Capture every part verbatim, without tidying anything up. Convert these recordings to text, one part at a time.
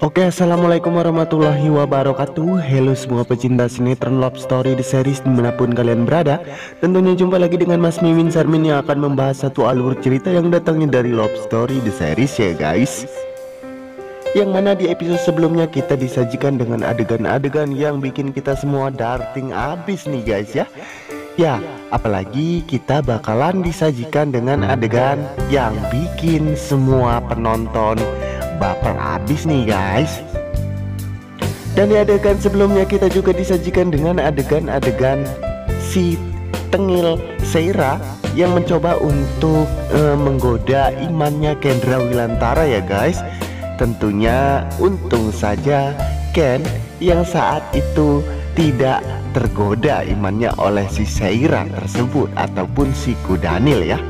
Oke, assalamualaikum warahmatullahi wabarakatuh. Halo semua pecinta sinetron Love Story The Series dimanapun kalian berada. Tentunya jumpa lagi dengan Mas Mimin Sarmin yang akan membahas satu alur cerita yang datangnya dari Love Story The Series ya guys. Yang mana di episode sebelumnya kita disajikan dengan adegan-adegan yang bikin kita semua darting abis nih guys ya. Ya, apalagi kita bakalan disajikan dengan adegan yang bikin semua penonton baper abis nih guys. Dan di adegan sebelumnya kita juga disajikan dengan adegan-adegan si Tengil Seira yang mencoba untuk uh, menggoda imannya Kendra Wilantara ya guys. Tentunya untung saja Ken yang saat itu tidak tergoda imannya oleh si Seira tersebut ataupun si Kudanil ya.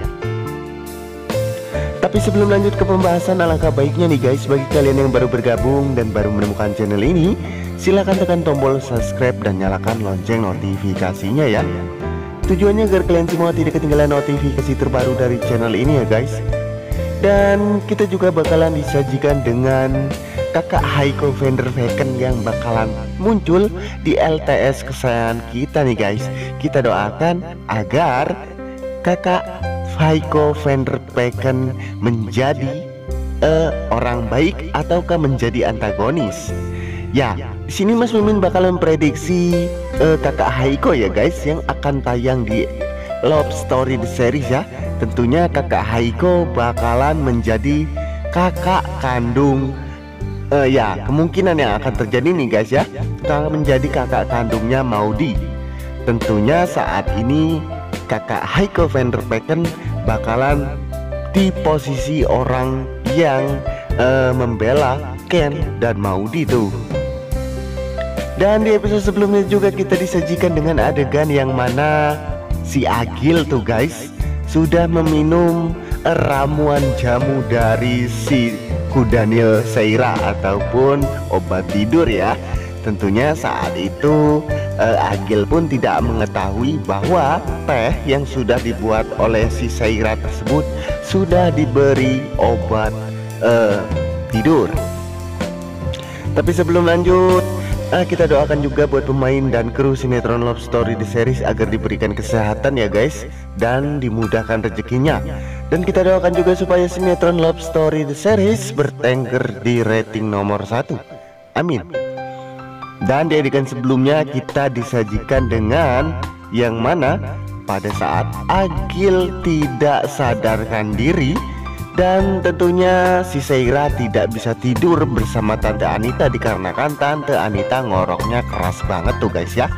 Tapi sebelum lanjut ke pembahasan, alangkah baiknya nih guys, bagi kalian yang baru bergabung dan baru menemukan channel ini, silahkan tekan tombol subscribe dan nyalakan lonceng notifikasinya ya. Tujuannya agar kalian semua tidak ketinggalan notifikasi terbaru dari channel ini ya guys. Dan kita juga bakalan disajikan dengan kakak Haiko Vandervecken yang bakalan muncul di L T S kesayangan kita nih guys. Kita doakan agar kakak Haiko Vandervecken menjadi uh, orang baik ataukah menjadi antagonis. Ya, di sini Mas Mimin bakal memprediksi uh, kakak Haiko ya guys yang akan tayang di Love Story The Series ya. Tentunya kakak Haiko bakalan menjadi kakak kandung uh, ya, kemungkinan yang akan terjadi nih guys ya, menjadi kakak kandungnya Maudy. Tentunya saat ini kakak Haiko Vandervecken bakalan di posisi orang yang uh, membela Ken dan Maudy tuh. Dan di episode sebelumnya juga kita disajikan dengan adegan yang mana si Agil tuh guys sudah meminum uh, ramuan jamu dari si Kudanil Seira ataupun obat tidur ya. Tentunya saat itu uh, Agil pun tidak mengetahui bahwa teh yang sudah dibuat oleh si Seira tersebut sudah diberi obat uh, tidur. Tapi sebelum lanjut, uh, kita doakan juga buat pemain dan kru sinetron Love Story The Series agar diberikan kesehatan ya guys, dan dimudahkan rezekinya. Dan kita doakan juga supaya sinetron Love Story The Series bertengger di rating nomor satu. Amin. Dan di adegan sebelumnya kita disajikan dengan yang mana pada saat Agil tidak sadarkan diri dan tentunya si Seira tidak bisa tidur bersama Tante Anita dikarenakan Tante Anita ngoroknya keras banget tuh guys ya.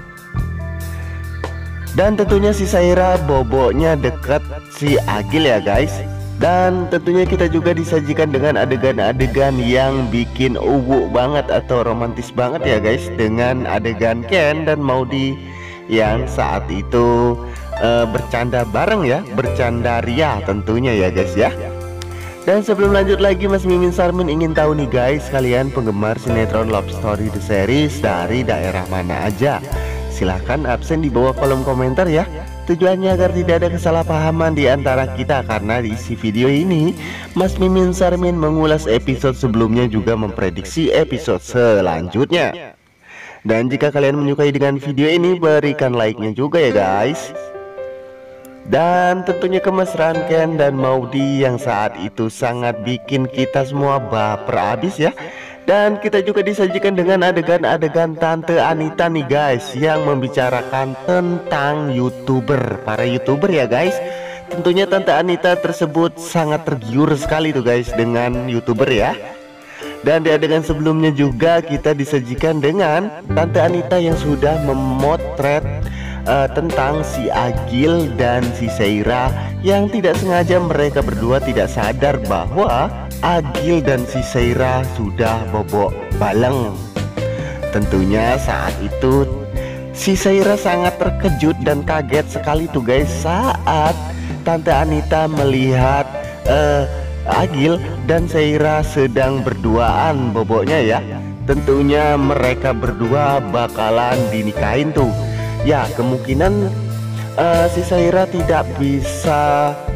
Dan tentunya si Seira boboknya deket si Agil ya guys. Dan tentunya kita juga disajikan dengan adegan-adegan yang bikin uwu banget atau romantis banget ya guys, dengan adegan Ken dan Maudy yang saat itu uh, bercanda bareng ya, bercanda ria tentunya ya guys ya. Dan sebelum lanjut lagi, Mas Mimin Sarmin ingin tahu nih guys, kalian penggemar sinetron Love Story The Series dari daerah mana aja? Silahkan absen di bawah kolom komentar ya. Tujuannya agar tidak ada kesalahpahaman di antara kita, karena di isi video ini Mas Mimin Sarmin mengulas episode sebelumnya juga memprediksi episode selanjutnya. Dan jika kalian menyukai dengan video ini, berikan like-nya juga ya guys. Dan tentunya kemesraan Ken dan Maudy yang saat itu sangat bikin kita semua baper abis ya. Dan kita juga disajikan dengan adegan-adegan Tante Anita nih guys, yang membicarakan tentang YouTuber, para YouTuber ya guys. Tentunya Tante Anita tersebut sangat tergiur sekali tuh guys dengan YouTuber ya. Dan di adegan sebelumnya juga kita disajikan dengan Tante Anita yang sudah memotret uh, tentang si Agil dan si Seira, yang tidak sengaja mereka berdua tidak sadar bahwa Agil dan si Seira sudah bobok baleng. Tentunya saat itu si Seira sangat terkejut dan kaget sekali tuh guys saat Tante Anita melihat uh, Agil dan Seira sedang berduaan boboknya ya. Tentunya mereka berdua bakalan dinikahin tuh. Ya, kemungkinan uh, si Seira tidak bisa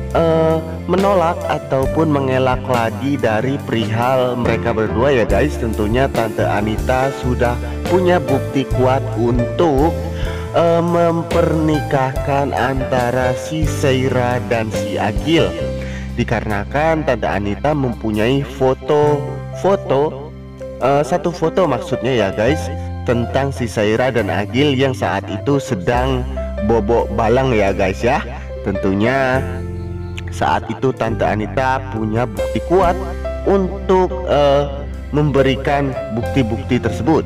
uh, menolak ataupun mengelak lagi dari perihal mereka berdua ya guys. Tentunya Tante Anita sudah punya bukti kuat untuk uh, mempernikahkan antara si Seira dan si Agil, dikarenakan Tante Anita mempunyai foto-foto uh, satu foto maksudnya ya guys, tentang si Seira dan Agil yang saat itu sedang bobok balang ya guys ya. Tentunya saat itu Tante Anita punya bukti kuat untuk uh, memberikan bukti-bukti tersebut.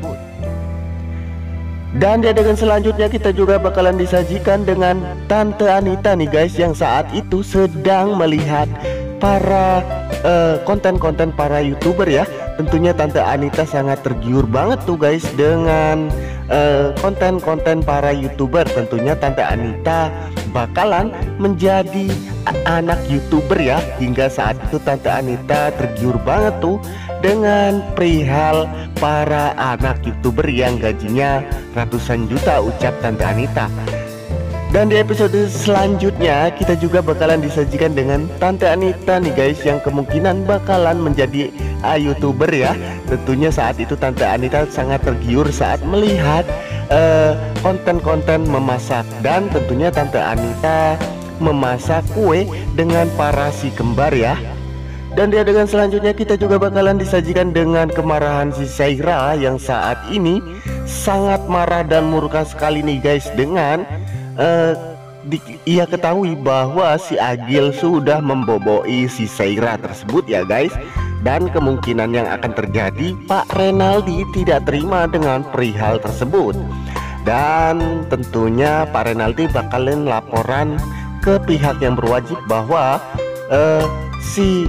Dan di adegan selanjutnya kita juga bakalan disajikan dengan Tante Anita nih guys, yang saat itu sedang melihat para konten-konten uh, para YouTuber ya. Tentunya Tante Anita sangat tergiur banget tuh guys dengan konten-konten uh, para YouTuber. Tentunya Tante Anita bakalan menjadi anak YouTuber ya. Hingga saat itu Tante Anita tergiur banget tuh dengan perihal para anak YouTuber yang gajinya ratusan juta, ucap Tante Anita. Dan di episode selanjutnya kita juga bakalan disajikan dengan Tante Anita nih guys, yang kemungkinan bakalan menjadi uh, YouTuber ya. Tentunya saat itu Tante Anita sangat tergiur saat melihat konten-konten uh, memasak. Dan tentunya Tante Anita memasak kue dengan para si kembar ya. Dan di adegan selanjutnya kita juga bakalan disajikan dengan kemarahan si Seira yang saat ini sangat marah dan murka sekali nih guys, dengan Uh, di, ia ketahui bahwa si Agil sudah memboboi si Seira tersebut ya guys. Dan kemungkinan yang akan terjadi, Pak Renaldi tidak terima dengan perihal tersebut. Dan tentunya Pak Renaldi bakalan laporan ke pihak yang berwajib bahwa uh, si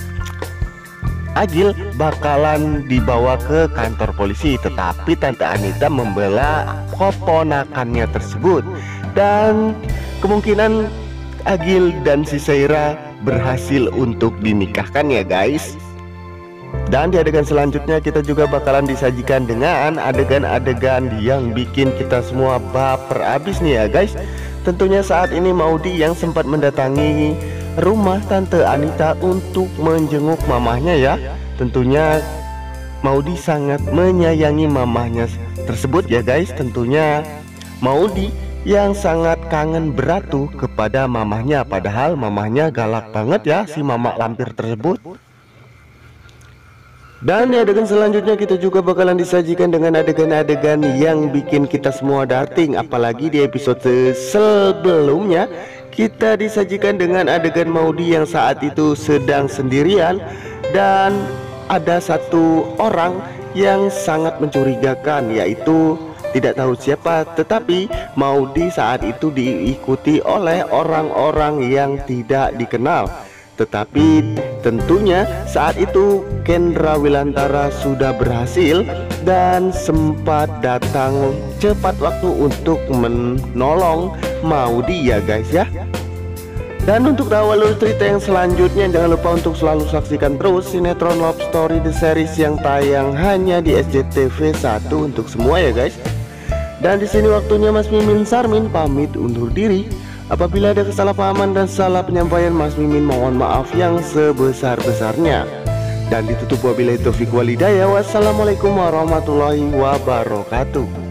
Agil bakalan dibawa ke kantor polisi. Tetapi Tante Anita membela keponakannya tersebut, dan kemungkinan Agil dan si Seira berhasil untuk dinikahkan ya guys. Dan di adegan selanjutnya kita juga bakalan disajikan dengan adegan-adegan yang bikin kita semua baper abis nih ya guys. Tentunya saat ini Maudy yang sempat mendatangi rumah Tante Anita untuk menjenguk mamahnya ya. Tentunya Maudy sangat menyayangi mamahnya tersebut ya guys. Tentunya Maudy yang sangat kangen beratu kepada mamahnya, padahal mamahnya galak banget ya si mama lampir tersebut. Dan di adegan selanjutnya kita juga bakalan disajikan dengan adegan-adegan yang bikin kita semua darting. Apalagi di episode sebelumnya kita disajikan dengan adegan Maudy yang saat itu sedang sendirian, dan ada satu orang yang sangat mencurigakan, yaitu tidak tahu siapa, tetapi Maudy saat itu diikuti oleh orang-orang yang tidak dikenal. Tetapi tentunya saat itu Kendra Wilantara sudah berhasil dan sempat datang cepat waktu untuk menolong Maudy ya guys ya. Dan untuk tahu alur cerita yang selanjutnya, jangan lupa untuk selalu saksikan terus sinetron Love Story The Series yang tayang hanya di S C T V satu untuk semua ya guys. Dan di sini waktunya Mas Mimin Sarmin pamit undur diri. Apabila ada kesalahpahaman dan salah penyampaian, Mas Mimin mohon maaf yang sebesar-besarnya. Dan ditutup wabillahi taufiq walhidayah. Wassalamualaikum warahmatullahi wabarakatuh.